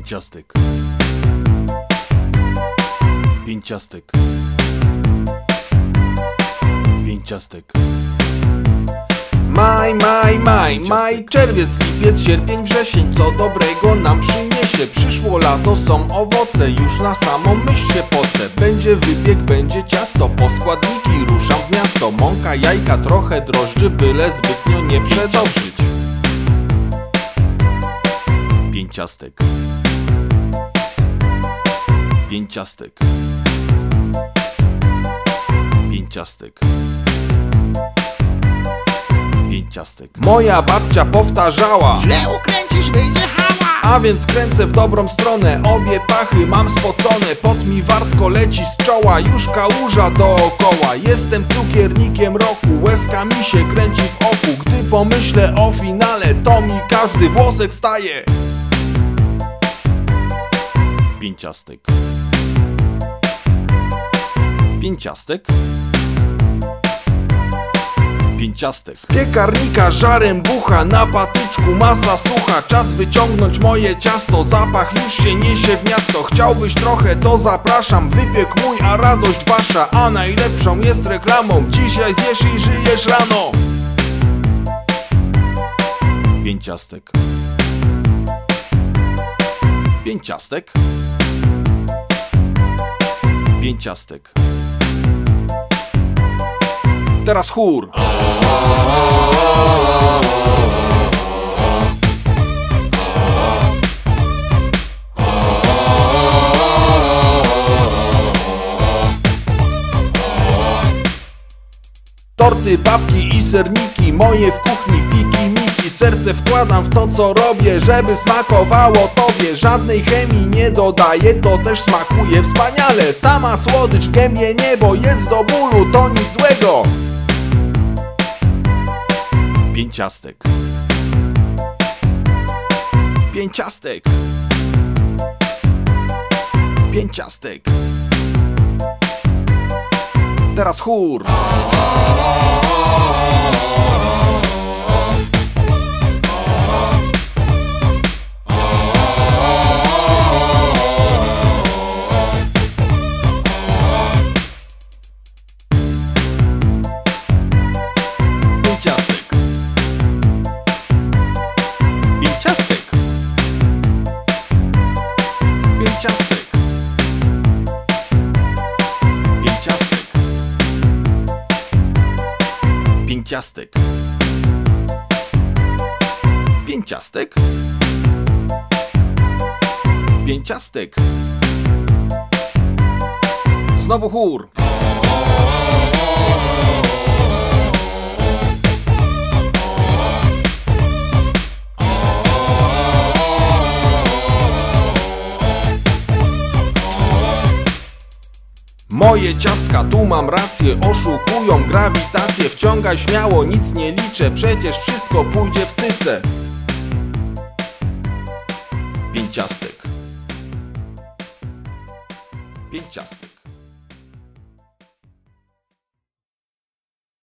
Pięciastek. Pięciastek. Pięciastek. Maj, maj, maj, maj, czerwiec, lipiec, sierpień, wrzesień. Co dobrego nam przyniesie? Przyszło lato, są owoce, już na samą myśl się pocę. Będzie wypiek, będzie ciasto, po składniki ruszam w miasto. Mąka, jajka, trochę drożdży, byle zbytnio nie przedobrzyć. Pięciastek. Pięciastek. Pięciastek. Pięciastek. Moja babcia powtarzała: źle ukręcisz, wyjdzie hała. A więc kręcę w dobrą stronę, obie pachy mam spocone. Pot mi wartko leci z czoła, już kałuża dookoła. Jestem cukiernikiem roku, łezka mi się kręci w oku. Gdy pomyślę o finale, to mi każdy włosek staje. Pięciastek. Pięciastek. Pięciastek. Z piekarnika żarem bucha, na patyczku masa sucha. Czas wyciągnąć moje ciasto, zapach już się niesie w miasto. Chciałbyś trochę, to zapraszam, wypiek mój, a radość wasza. A najlepszą jest reklamą, dzisiaj zjesz i żyjesz rano. Pięciastek. Pięciastek. Pięciastek. Teraz chór. Torty, babki i serniki, moje w kuchni fiki miki. Serce wkładam w to, co robię, żeby smakowało tobie. Żadnej chemii nie dodaję, to też smakuje wspaniale. Sama słodycz w gębie niebo, jedz do bólu, to nic złego. Pięciastek. Pięciastek. Pięciastek. Teraz chór. Pięciastek. Pięciastek. Pięciastek. Pięciastek. Pięciastek. Pięciastek. Znowu chór. Moje ciastka, tu mam rację, oszukują grawitację. Wciągaj śmiało, nic nie liczę, przecież wszystko pójdzie w cyce. Pięciastek. Pięciastek.